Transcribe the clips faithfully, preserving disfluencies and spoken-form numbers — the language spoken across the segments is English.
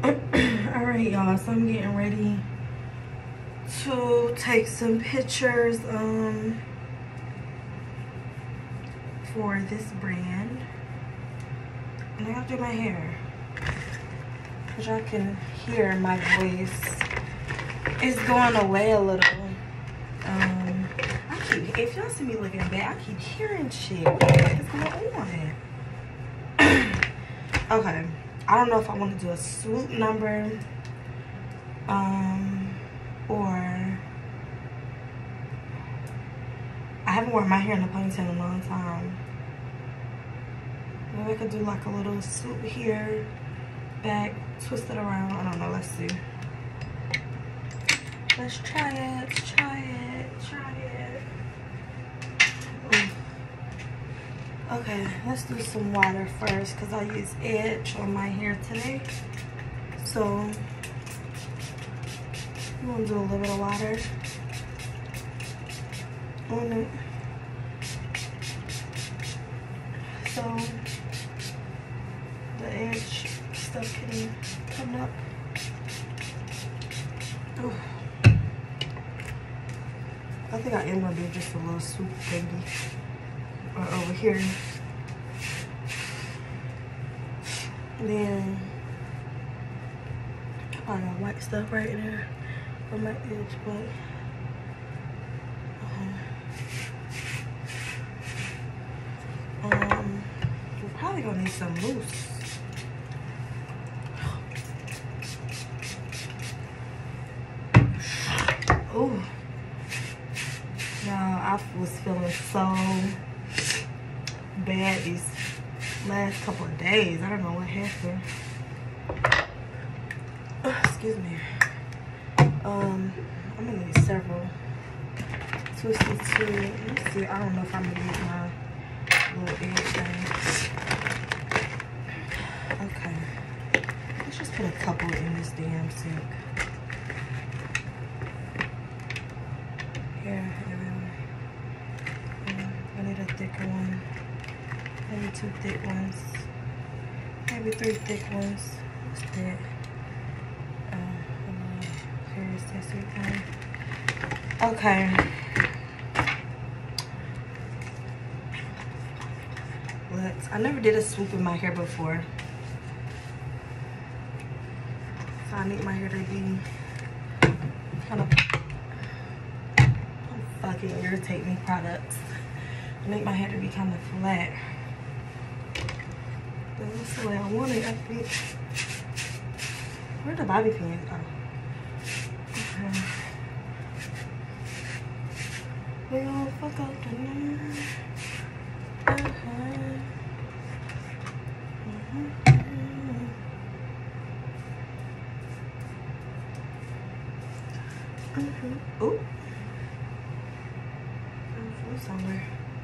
Alright, y'all, so I'm getting ready to take some pictures um for this brand. And I gotta do my hair, because y'all can hear my voice is going away a little. um I keep, if y'all see me looking bad, I keep hearing shit. What is going on? Okay, I don't know if I want to do a swoop number um or I haven't worn my hair in a ponytail in a long time. Maybe I could do like a little swoop here, back, twist it around. I don't know. Let's see. Let's try it. Let's try it. Try it. Ooh. Okay, let's do some water first because I use Edge on my hair today. So I'm gonna do a little bit of water on it. So the edge stuff can come up. Ooh. I think I am gonna do just a little swoop thingy or over here. And then I got white stuff right there on my edge, but uh, um, we're probably gonna need some mousse. Ooh. Y'all, I was feeling so bad these last couple of days. I don't know what happened. Uh, excuse me. Um, I'm gonna need several twisted too. Let me see. I don't know if I'm gonna use my little edge thing. Okay. Let's just put a couple in this damn sink. Here, I need a thicker one. Maybe two thick ones. Maybe three thick ones. What's that? Uh, here's this thing. Okay. Let's. I never did a swoop in my hair before, so I need my hair to be kind of. Fucking irritate me products. I need my hair to be kind of flat. That's the way I want it, I think. Where'd the bobby pin go? Okay. We gon' fuck up the night. Okay. Mm-hmm. Mm-hmm. Ooh. Somewhere.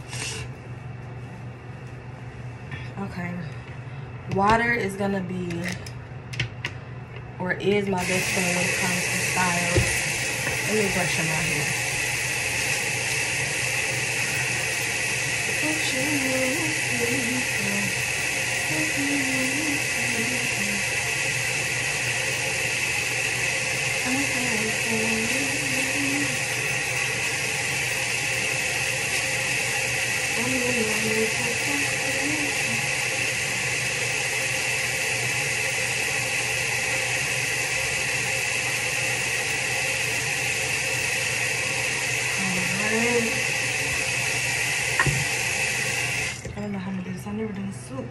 Okay, water is gonna be or is my best friend when it comes to style. Let me brush my hair. I don't know how to do this. I've never done a swoop.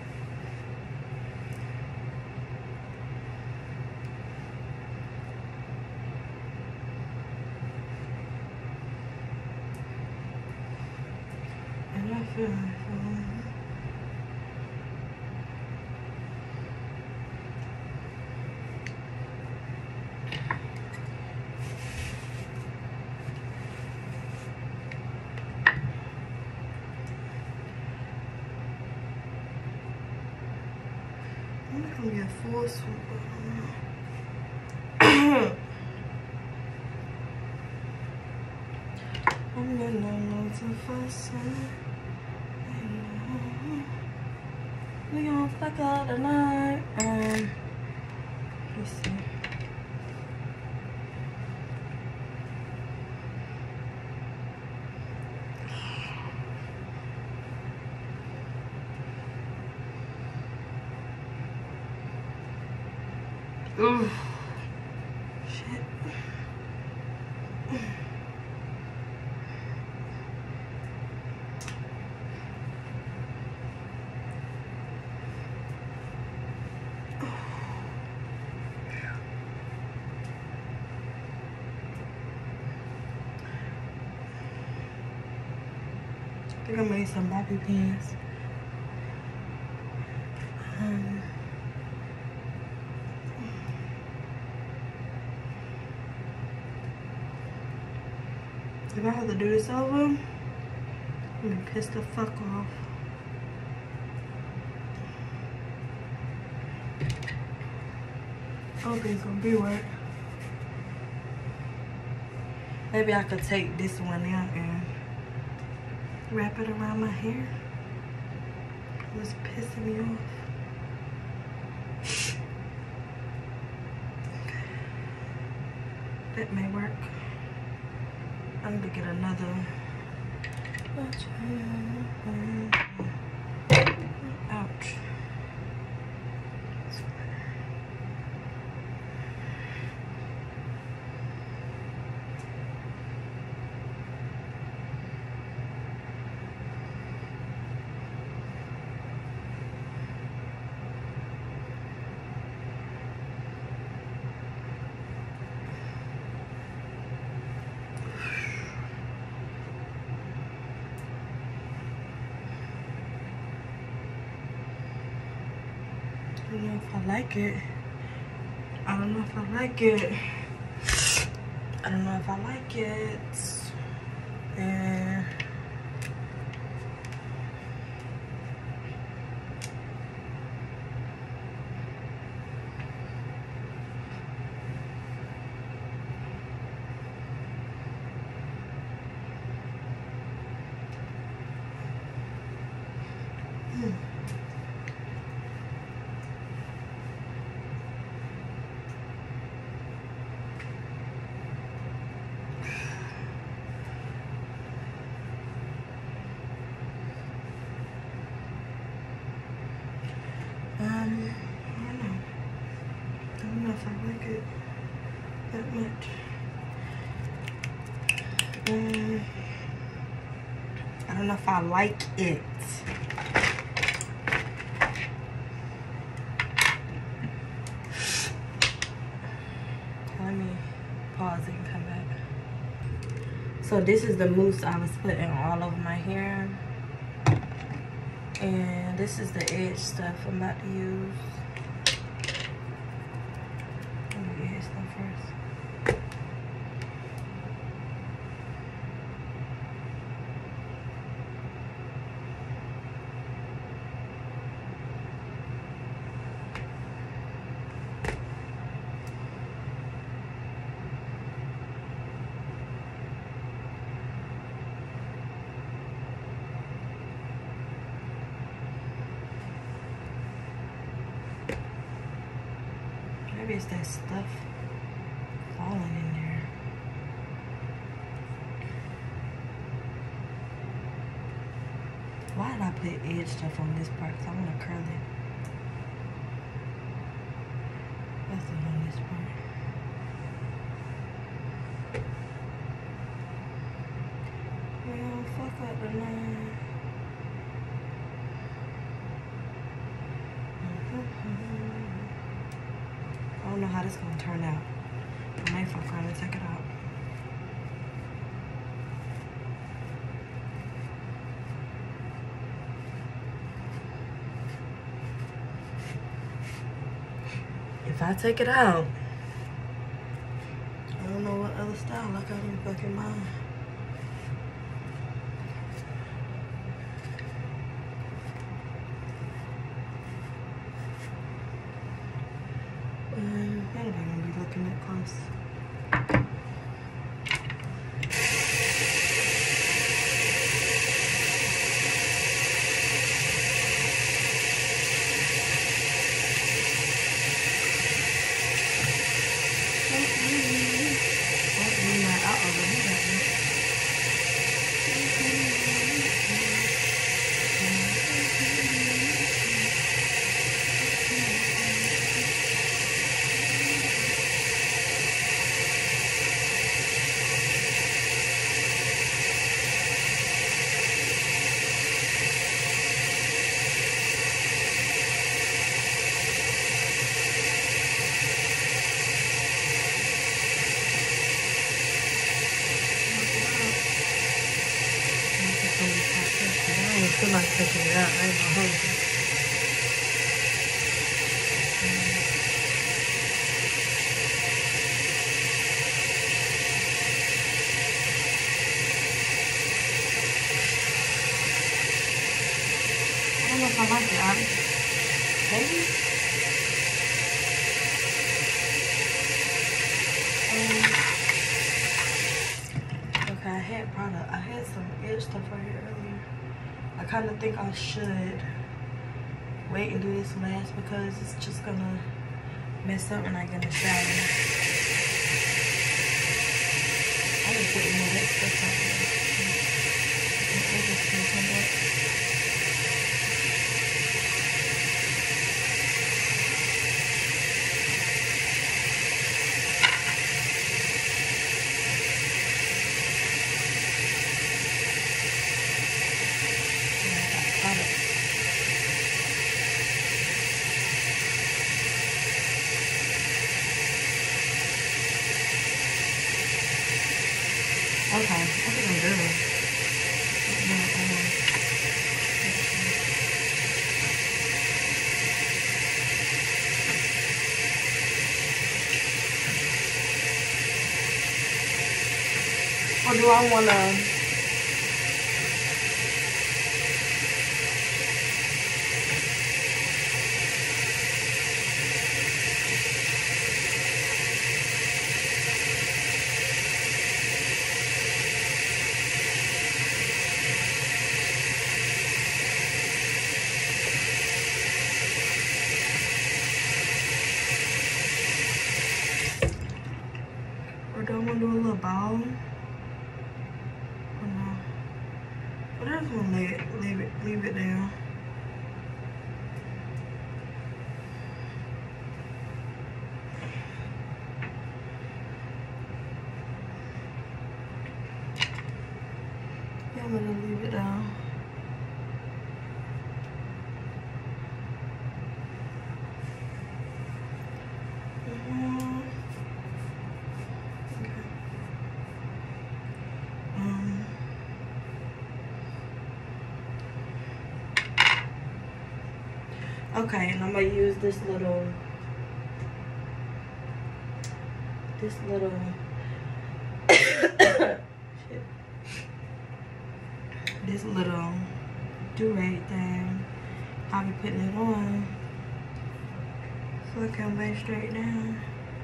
And I feel like I'm gonna get a full swoop. I'm gonna know to fuss. We gonna fuck out tonight. Um, Let's see. Ooh. Shit. I think I made some bobby pins. Um, if I have to do this over, I'm gonna piss the fuck off. I don't think it's gonna be right. Maybe I could take this one out and wrap it around my hair. It was pissing me off. That may work. I need to get another. Ouch. I don't know if I like it. I don't know if I like it. I don't know if I like it. And hmm. Um, I don't know. I don't know if I like it that much. Um, I don't know if I like it. Let me pause it and come back. So this is the mousse I was putting all over my hair. And this is the edge stuff I'm about to use. Let me get edge stuff first. Maybe it's that stuff falling in there. Why did I put edge stuff on this part? Because I want to curl it. That's it on this part. Well, fuck up the line. I don't know how this is gonna turn out. I might fuck around and take it out. If I take it out, I don't know what other style I got in fucking mind. Um, anybody gonna be looking that close? like taking it out. I ain't gonna hold you. I don't know if I like it. I, maybe. Um, okay, I had product. I had some edge stuff right here earlier. I kind of think I should wait and do this last because it's just gonna mess up when I get in the shower. I didn't put more of that stuff out there. It just didn't come back. Okay, I think I'm good. Or do I want to... Or do I want to do a little ball? Or no? But I just want to leave it, leave it, leave it down. Yeah, I'm gonna leave it down. Mm-hmm. Okay. Um. Okay, and I'm gonna use this little, this little, shit, this little do-rag thing. I'll be putting it on so it can lay straight down.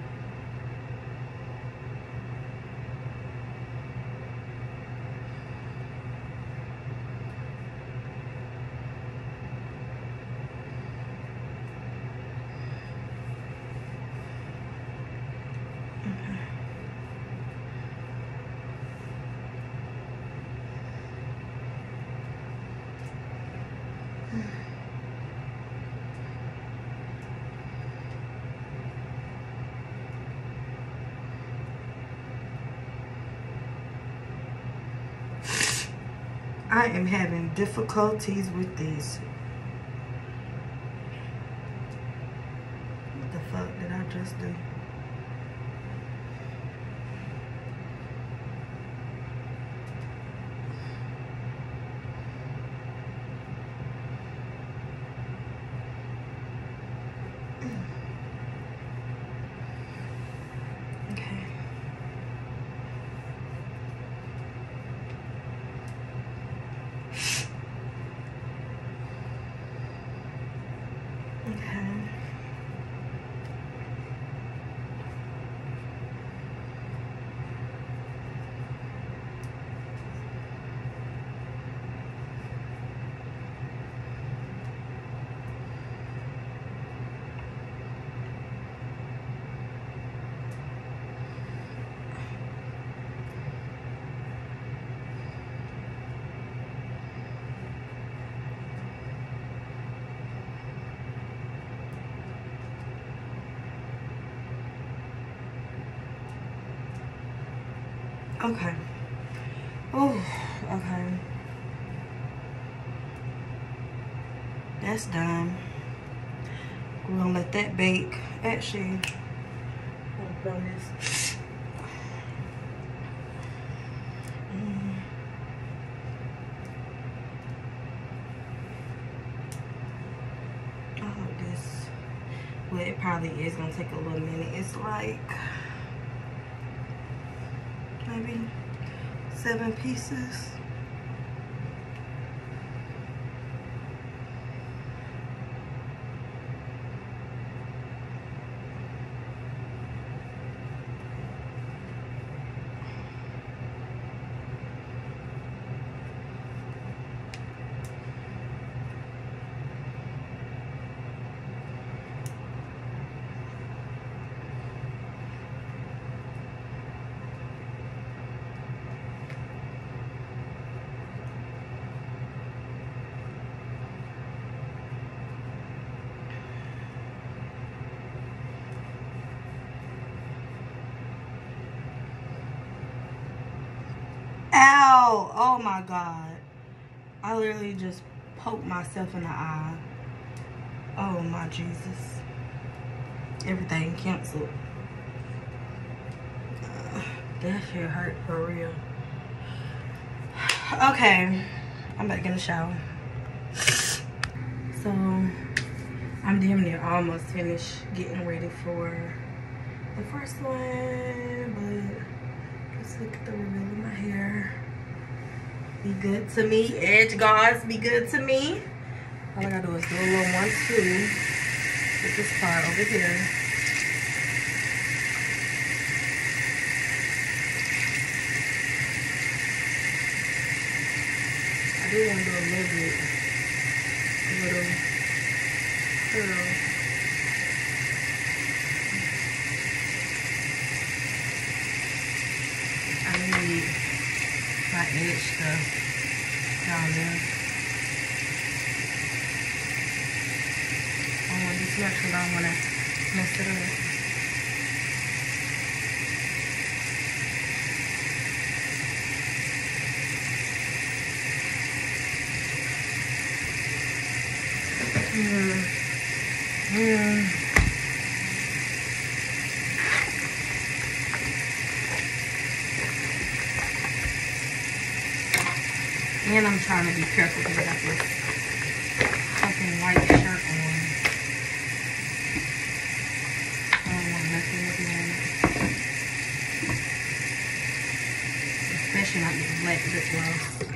I am having difficulties with this. What the fuck did I just do? Okay. Oh, okay. That's done. We're gonna let that bake. Actually, I'm gonna put on this. Mm. it's gonna take a little minute. It's like maybe seven pieces. Ow! Oh my God. I literally just poked myself in the eye. Oh my Jesus. Everything canceled. Uh, that shit hurt for real. Okay. I'm about to get in the shower. So, I'm damn near almost finished getting ready for the first one, but let's look at the reveal of my hair. Be good to me. Edge guards, be good to me. All I gotta do is do a little one, two with this part over here. I do want to do a little bit, a little curl. I need my edge stuff down there. I don't want to do too much because I don't want to mess it up. Mm. Mm. And I'm trying to be careful because I got this fucking white shirt on. I don't want nothing to be on it. Especially not this black lip gloss.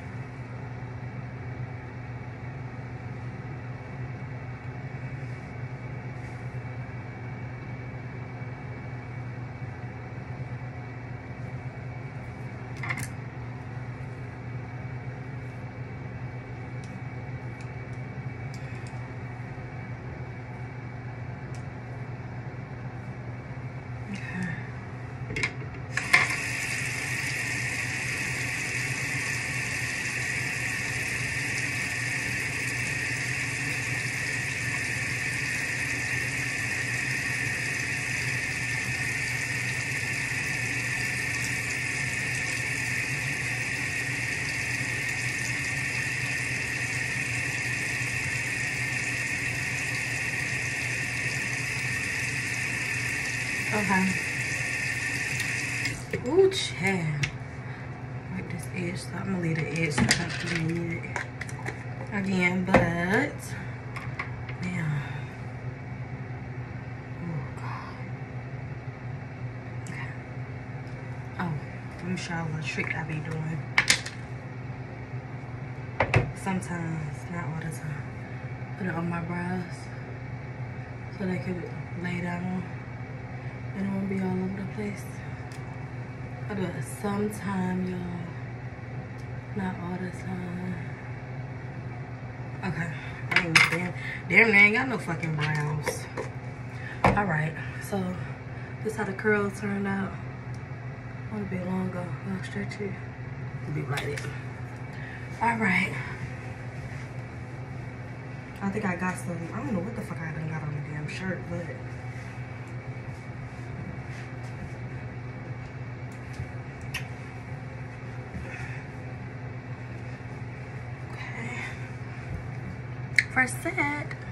Okay. Ooh, child. Like this edge, so I'm gonna leave the edge stuck up to me again, but damn. Oh God. Okay. Oh, let me show you a trick I be doing. Sometimes, not all the time. Put it on my brows so they could lay down. And it won't be all over the place. I do it sometime, y'all. Not all the time. Okay. I ain't damn, damn, they ain't got no fucking brows. Alright, so this is how the curls turned out. A little bit longer. I'll stretch it. A bit like that. Alright. I think I got some. I don't know what the fuck I done got on the damn shirt, but. First set.